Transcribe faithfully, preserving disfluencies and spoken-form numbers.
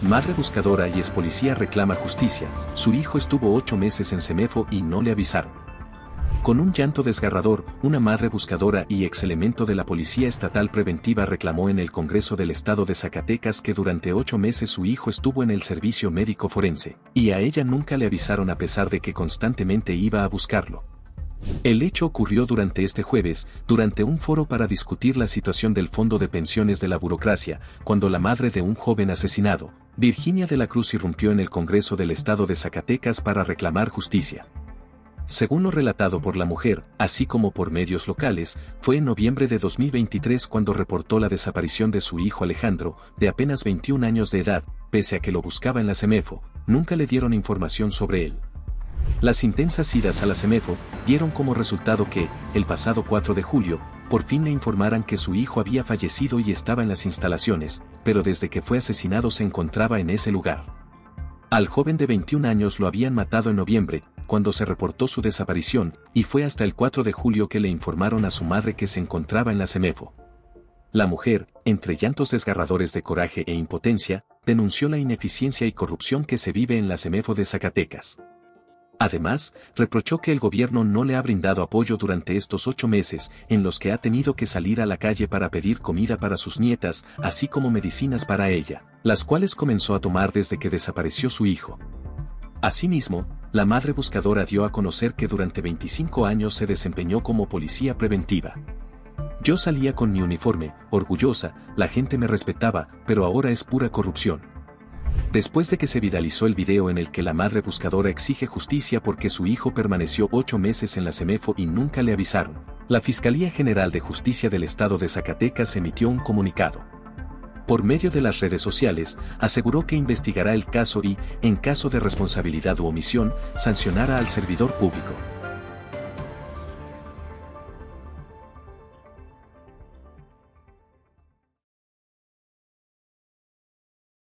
Madre buscadora y ex policía reclama justicia. Su hijo estuvo ocho meses en Semefo y no le avisaron. Con un llanto desgarrador, una madre buscadora y ex elemento de la Policía Estatal Preventiva reclamó en el Congreso del Estado de Zacatecas que durante ocho meses su hijo estuvo en el servicio médico forense, y a ella nunca le avisaron a pesar de que constantemente iba a buscarlo. El hecho ocurrió durante este jueves, durante un foro para discutir la situación del Fondo de Pensiones de la Burocracia, cuando la madre de un joven asesinado, Virginia de la Cruz, irrumpió en el Congreso del Estado de Zacatecas para reclamar justicia. Según lo relatado por la mujer, así como por medios locales, fue en noviembre de dos mil veintitrés cuando reportó la desaparición de su hijo Alejandro, de apenas veintiún años de edad. Pese a que lo buscaba en la Semefo, nunca le dieron información sobre él. Las intensas idas a la Semefo dieron como resultado que, el pasado cuatro de julio, por fin le informaran que su hijo había fallecido y estaba en las instalaciones, pero desde que fue asesinado se encontraba en ese lugar. Al joven de veintiún años lo habían matado en noviembre, cuando se reportó su desaparición, y fue hasta el cuatro de julio que le informaron a su madre que se encontraba en la Semefo. La mujer, entre llantos desgarradores de coraje e impotencia, denunció la ineficiencia y corrupción que se vive en la Semefo de Zacatecas. Además, reprochó que el gobierno no le ha brindado apoyo durante estos ocho meses, en los que ha tenido que salir a la calle para pedir comida para sus nietas, así como medicinas para ella, las cuales comenzó a tomar desde que desapareció su hijo. Asimismo, la madre buscadora dio a conocer que durante veinticinco años se desempeñó como policía preventiva. Yo salía con mi uniforme, orgullosa, la gente me respetaba, pero ahora es pura corrupción. Después de que se viralizó el video en el que la madre buscadora exige justicia porque su hijo permaneció ocho meses en la Semefo y nunca le avisaron, la Fiscalía General de Justicia del Estado de Zacatecas emitió un comunicado. Por medio de las redes sociales, aseguró que investigará el caso y, en caso de responsabilidad u omisión, sancionará al servidor público.